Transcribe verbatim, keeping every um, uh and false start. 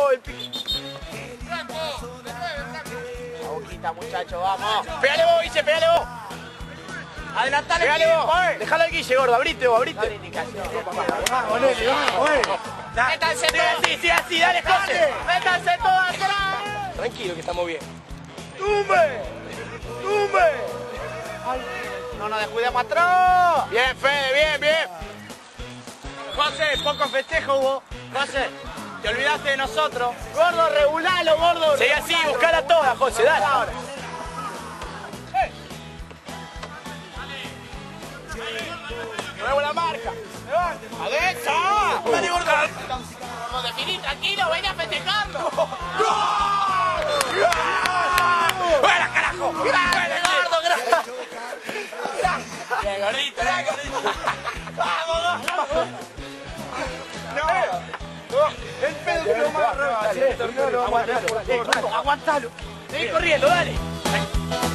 ¡Oh! El pique. La boquita, muchacho, vamos. Pégale vos, Guille, pégale vos. Adelantale, Pégale vos. Dejalo al Guille, gordo. Abrite vos, abrite. Dale indicación. Vamos, Nelly, vamos, eh. Métanse Sigue todos. así, sigue así, dale, José. Métanse todos atrás. Tranquilo que estamos bien. ¡Tumbe! ¡Tumbe! No nos descuidemos atrás. Bien, Fede, bien, bien. José, poco festejo hubo. José, te olvidaste de nosotros. Gordo, regulalo, gordo. Sigue así, buscala toda, José, dale. Ahora. Nuevo la marca. ¡Adentro! ¡Dale, gordo! Como definí, tranquilo, ven a festejarlo. ¡Buena, carajo! Grande, gordo, grande. Bien, gordito, bien, gordito. Vamos, gordo. No, el pedo que lo más raro. Aguantalo. Aguantalo. Ven corriendo, dale.